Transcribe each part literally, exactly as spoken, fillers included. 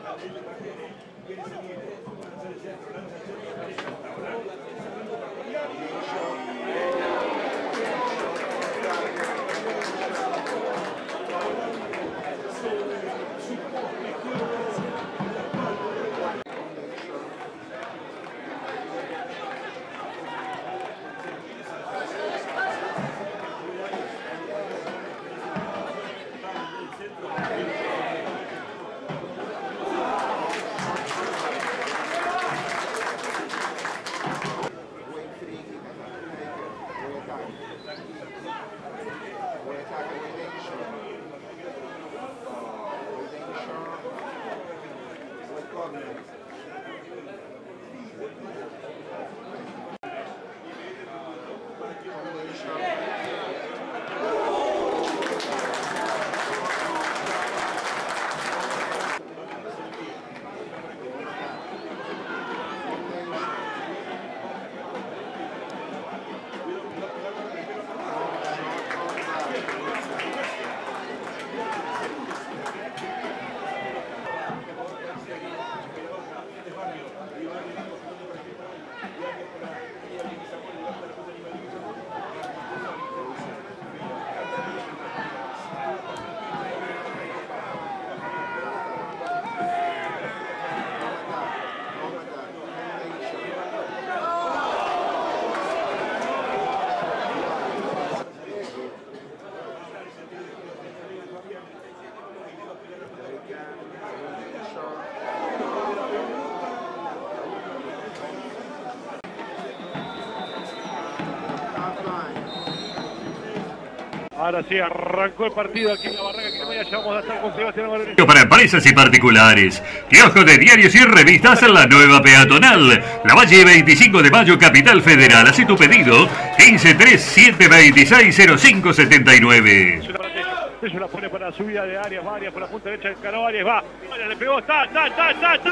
Ahora sí, arrancó el partido aquí en la Barraca Quilomaya. Ya vamos a estar con Sebastián Valero. Para empresas y particulares. Kiosco de diarios y revistas en la nueva peatonal. La Valle veinticinco de Mayo, Capital Federal. Así tu pedido. quince tres siete veintiséis cero cinco setenta y nueve. Eso la pone para la subida de Arias. Va Arias por la punta derecha. Encaró Arias. Va. Arias le pegó. Está, está, está, está, está.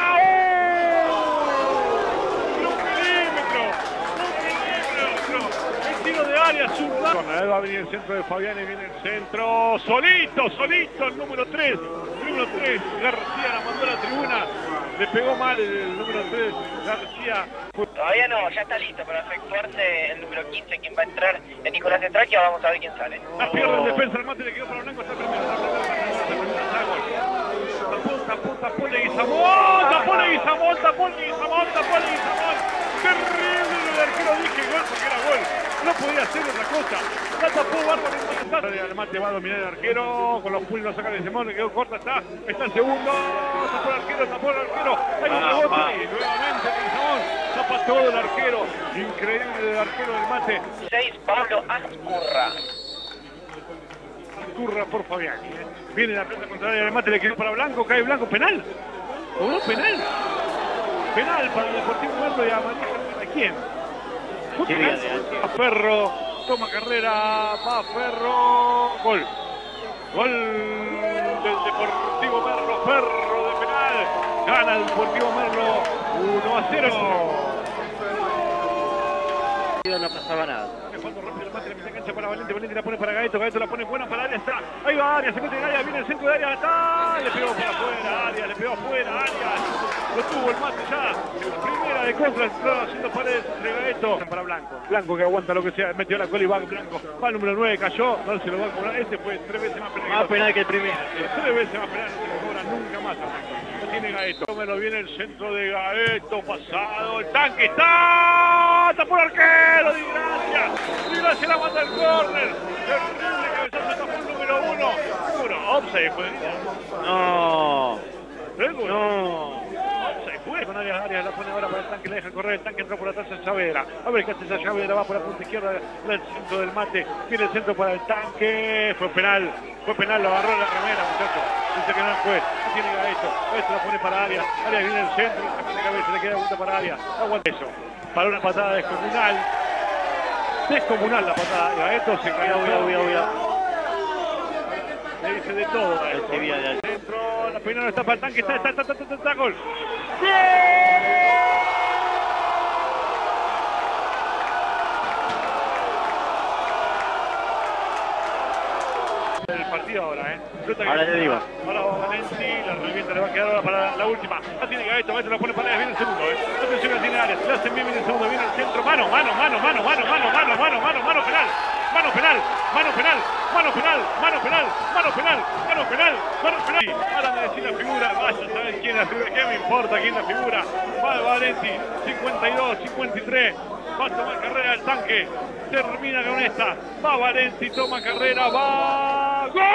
¡Oh! ¡Un milímetro! ¡Un milímetro! El tiro de Arias. Ahí va a venir el centro de Fabián y viene el centro. Solito, solito. El número tres. El número tres. García la mandó a la tribuna. Le pegó mal el número tres. García. Todavía no, ya está listo para efectuarse el número quince, quien va a entrar en Nicolás Estraquia. Vamos a ver quién sale. La pierde el defensa, el mate le quedó para Blanco. Está primero, está primero, está primero, está gol. Tapón, tapón, tapón de Guizamón. Tapón de Guizamón, tapón de Guizamón, tapón de Guizamón. Terrible el arquero, dije gol porque era gol. No podía hacer otra cosa. La tapó bárbaro. El mate va a dominar el arquero. Con los puños saca de Simón, le quedó corta, está. Está el segundo. Tapó el arquero, tapó el arquero. Hay un rebote. Y nuevamente Guizamón. Tapa todo el arquero. Increíble el arquero del mate. seis, Pablo Ascurra. Ascurra por Fabián. Viene la pelota contraria del mate, le quedó para Blanco. Cae Blanco, penal. ¿Cobró penal? Penal para el Deportivo Merlo y amarilla. ¿A quién? A Ferro, toma carrera, va Ferro, gol. Gol del Deportivo Merlo, Ferro de penal. Gana el Deportivo Merlo uno a cero. No pasaba nada. Cuando rompe el mate, la mitad cancha para Valente, Valente la pone para Gaeto, Gaeto la pone buena para Arias, está. Ahí va Arias, se mete en Arias, viene el centro de Arias, está. Le pegó para afuera, Arias, le pegó afuera, Arias. Lo tuvo el mate ya. Primera de contra, está haciendo paredes entre Gaeto. Para Blanco. Blanco que aguanta lo que sea, metió la cola y va Blanco. Va el número nueve, cayó, no se lo va a cobrar. Este fue tres veces más penal. Más penal que el primero. Tres veces más penal, no se lo cobra nunca más. No tiene Gaeto. Me lo viene el centro de Gaeto, pasado. El tanque está. Está por arquero, Di Gracia. Di Gracia la manda al córner. Terrible cabezazo, está por el número uno. Uno, offside fue. No. No. Offside fue. Con Arias, Arias la pone ahora para el tanque, le deja correr. El tanque entró por atrás en Saavedra. A ver qué hace esa Saavedra, va por la punta izquierda del centro del mate. Viene el centro para el tanque. Fue penal. Fue penal, lo agarró en la remera, muchachos. Dice que no fue. No tiene Gaeto. Gaeto la pone para Arias. Arias viene el centro, le saca la cabeza, le queda vuelta para Arias. Aguanta eso. Para una patada descomunal. Descomunal la patada. Gaeto se cayó. Le dice de todo. El centro, la peinada no está para el tanque. Está, está, está, está, está, está, gol. ¡Gol! El partido ahora, ¿eh? Ahora te digo. Ahora va Valenti, la revienta. Exactamente, le va a quedar ahora para la última. La tiene Gaeto, Gaeto la pone para allá, viene el segundo, ¿eh? Atención a tiene Arias, le hacen bien, viene el segundo, viene el centro, mano, mano, mano, mano, mano, mano, mano, mano, mano, mano penal, mano penal, mano penal, mano penal, mano penal, mano penal, mano penal, mano penal. Ahora me decir la figura, vaya a saber quién es la figura, qué me importa quién es la figura. Va Valenti, cincuenta y dos, cincuenta y tres, va a tomar carrera el tanque, termina con esta, va Valenti, toma carrera, va, ¡gol!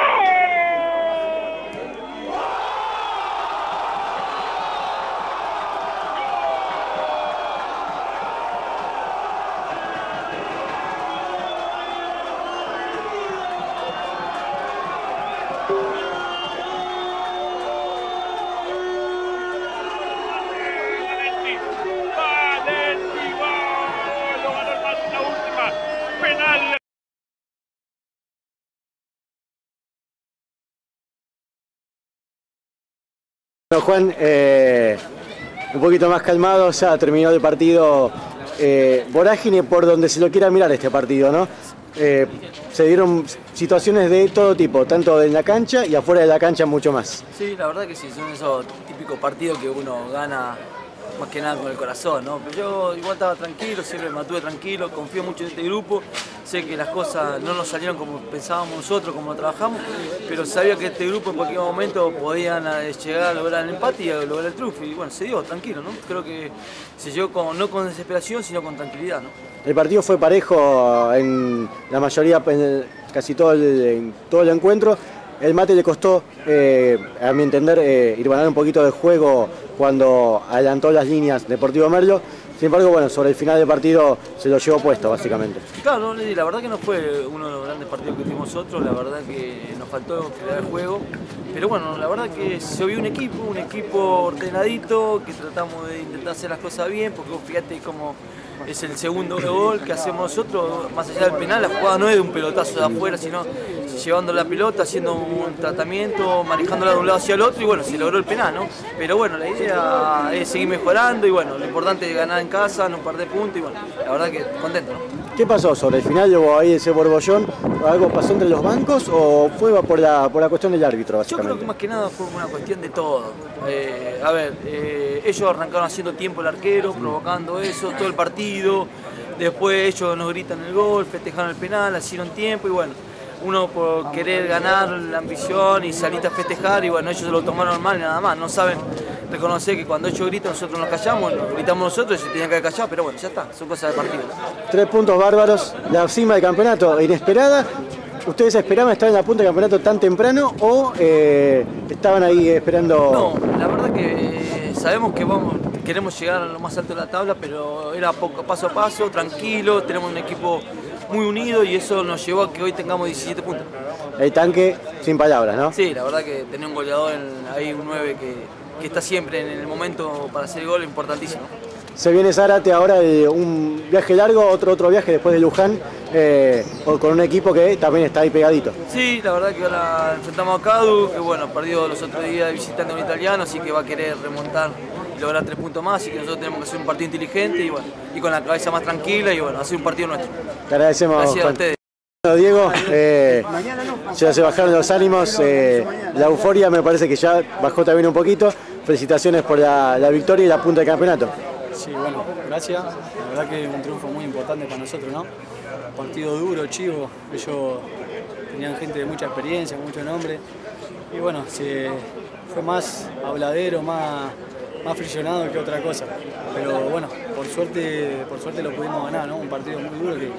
Bueno, Juan, eh, un poquito más calmado, ya terminó el partido, eh, vorágine por donde se lo quiera mirar este partido, ¿no? Eh, se dieron situaciones de todo tipo, tanto en la cancha y afuera de la cancha mucho más. Sí, la verdad que sí, son esos típicos partidos que uno gana más que nada con el corazón, ¿no? Pero yo igual estaba tranquilo, siempre me mantuve tranquilo, confío mucho en este grupo, sé que las cosas no nos salieron como pensábamos nosotros, como trabajamos, pero sabía que este grupo en cualquier momento podían llegar a lograr el empate y a lograr el triunfo, y bueno, se dio, tranquilo, ¿no? Creo que se llegó con, no con desesperación, sino con tranquilidad, ¿no? El partido fue parejo en la mayoría, en el, casi todo el, en todo el encuentro. El mate le costó, eh, a mi entender, eh, ir ganar un poquito de juego cuando adelantó las líneas Deportivo Merlo. Sin embargo, bueno, sobre el final del partido se lo llevó puesto, básicamente. Claro, la verdad que no fue uno de los grandes partidos que tuvimos nosotros, la verdad que nos faltó crear el juego. Pero bueno, la verdad que se vio un equipo, un equipo ordenadito, que tratamos de intentar hacer las cosas bien, porque vos fíjate cómo es el segundo gol que hacemos nosotros, más allá del penal, la jugada no es de un pelotazo de afuera, sino llevando la pelota, haciendo un tratamiento, manejándola de un lado hacia el otro y bueno, se logró el penal, ¿no? Pero bueno, la idea es seguir mejorando y bueno, lo importante es ganar en casa, no perder puntos y bueno, la verdad que contento, ¿no? ¿Qué pasó sobre el final? ¿Hubo ahí ese borbollón? ¿Algo pasó entre los bancos o fue por la, por la cuestión del árbitro, básicamente? Yo creo que más que nada fue una cuestión de todo. Eh, a ver, eh, ellos arrancaron haciendo tiempo el arquero, provocando eso, todo el partido. Después ellos nos gritan el gol, festejaron el penal, hicieron tiempo y bueno, uno por querer ganar la ambición y salir a festejar y bueno, ellos se lo tomaron mal y nada más. No saben reconocer que cuando ellos gritan nosotros nos callamos, nos gritamos nosotros y se tenían que haber callado, pero bueno, ya está, son cosas de partido. Tres puntos bárbaros, la cima del campeonato inesperada. ¿Ustedes esperaban estar en la punta del campeonato tan temprano o eh, estaban ahí esperando? No, la verdad que sabemos que vamos, queremos llegar a lo más alto de la tabla, pero era poco, paso a paso, tranquilo, tenemos un equipo muy unido y eso nos llevó a que hoy tengamos diecisiete puntos. El tanque sin palabras, ¿no? Sí, la verdad que tener un goleador, en, ahí un nueve que, que está siempre en el momento para hacer el gol, importantísimo. Se viene Zárate ahora de un viaje largo, otro otro viaje después de Luján, eh, con un equipo que también está ahí pegadito. Sí, la verdad que ahora enfrentamos a Cadu, que bueno, perdió los otros días de visitante a un italiano, así que va a querer remontar y lograr tres puntos más, así que nosotros tenemos que hacer un partido inteligente y bueno, y con la cabeza más tranquila y bueno, hacer un partido nuestro. Te agradecemos. Gracias Juan. a ustedes. Bueno, Diego, eh, ya se bajaron los ánimos, eh, la euforia me parece que ya bajó también un poquito. Felicitaciones por la, la victoria y la punta del campeonato. Sí, bueno, gracias. La verdad que es un triunfo muy importante para nosotros, ¿no? Partido duro, chivo. Ellos tenían gente de mucha experiencia, mucho nombre. Y bueno, se, fue más habladero, más, más friccionado que otra cosa. Pero bueno, por suerte, por suerte lo pudimos ganar, ¿no? Un partido muy duro que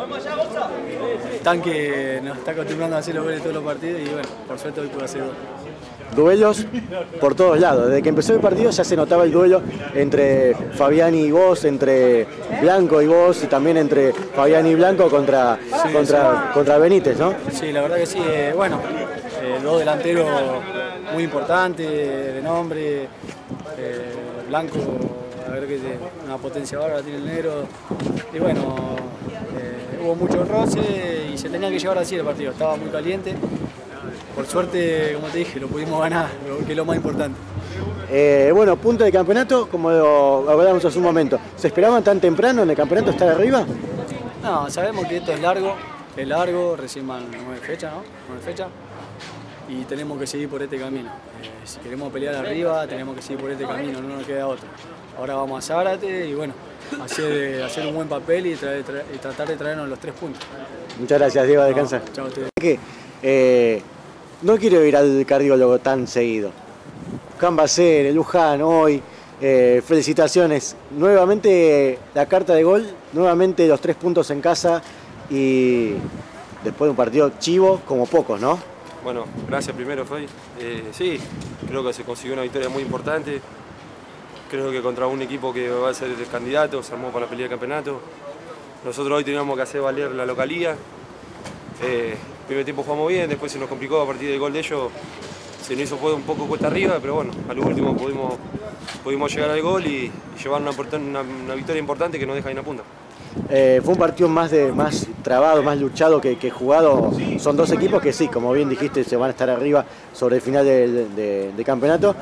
el tanque nos está acostumbrando a hacer los goles todos los partidos y bueno, por suerte hoy pudo hacer dos. Duelos por todos lados. Desde que empezó el partido ya se notaba el duelo entre Fabiani y vos, entre Blanco y vos, y también entre Fabiani y Blanco contra, sí, contra, sí. contra Benítez, ¿no? Sí, la verdad que sí. Eh, bueno, eh, dos delanteros muy importantes, de nombre. Eh, Blanco, a ver que una potencia bárbara tiene el negro. Y bueno, eh, hubo mucho roce y se tenía que llevar así el partido. Estaba muy caliente. Por suerte, como te dije, lo pudimos ganar, que es lo más importante. Eh, bueno, punto de campeonato, como lo hablábamos hace un momento. ¿Se esperaban tan temprano en el campeonato estar arriba? No, sabemos que esto es largo, es largo, recién van nueve fechas, ¿no? Nueve fechas. y tenemos que seguir por este camino. Eh, si queremos pelear arriba, tenemos que seguir por este camino, no nos queda otro. Ahora vamos a Zárate y bueno, hacer, hacer un buen papel y, traer, traer, y tratar de traernos los tres puntos. Muchas gracias, Diego, descansa. No, chao a ustedes. Que, eh, no quiero ir al cardiólogo tan seguido. Cambaceres, Luján, hoy, eh, felicitaciones. Nuevamente la carta de gol, nuevamente los tres puntos en casa y después de un partido chivo como pocos, ¿no? Bueno, gracias primero, Fey. Eh, sí, creo que se consiguió una victoria muy importante. Creo que contra un equipo que va a ser el candidato, se armó para la pelea de campeonato. Nosotros hoy teníamos que hacer valer la localía. Eh, el primer tiempo jugamos bien, después se nos complicó a partir del gol de ellos. Se nos hizo un poco cuesta arriba, pero bueno, al último pudimos, pudimos llegar al gol y, y llevar una, una, una victoria importante que nos deja ahí en la punta. Eh, fue un partido más, de, más trabado, más luchado que, que jugado. Son dos equipos que sí, como bien dijiste, se van a estar arriba sobre el final del de, de campeonato.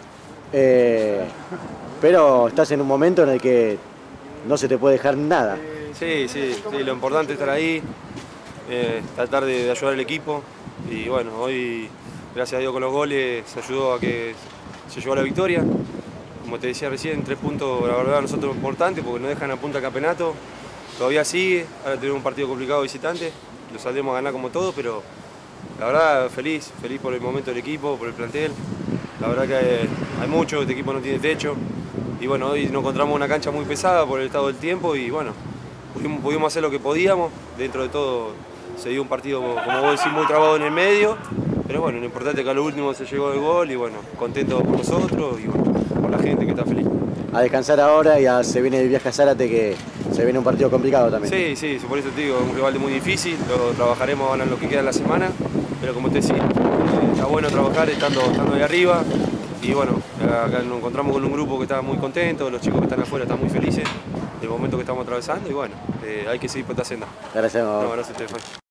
Eh, pero estás en un momento en el que no se te puede dejar nada. Sí, sí, sí, lo importante es estar ahí, eh, tratar de, de ayudar al equipo y bueno, hoy gracias a Dios con los goles se ayudó a que se llevó la victoria. Como te decía recién, tres puntos la verdad a nosotros es importante porque nos dejan a punta el campeonato. Todavía sigue, ahora tenemos un partido complicado visitante, lo saldremos a ganar como todo, pero la verdad feliz, feliz por el momento del equipo, por el plantel. La verdad que hay, hay mucho, este equipo no tiene techo y bueno, hoy nos encontramos una cancha muy pesada por el estado del tiempo y bueno, pudimos, pudimos hacer lo que podíamos, dentro de todo se dio un partido, como vos decís, muy trabado en el medio, pero bueno, lo importante es que a lo último se llegó el gol y bueno, contento por nosotros y bueno, por la gente que está feliz. A descansar ahora y ya se viene el viaje a Zárate, que se viene un partido complicado también. Sí, sí, por eso te digo, es un rival muy difícil, lo trabajaremos ahora en lo que queda de la semana, pero como te decía, eh, está bueno trabajar estando, estando ahí arriba y bueno, acá nos encontramos con un grupo que está muy contento, los chicos que están afuera están muy felices del momento que estamos atravesando y bueno, eh, hay que seguir por esta senda. Gracias. No, gracias a ustedes.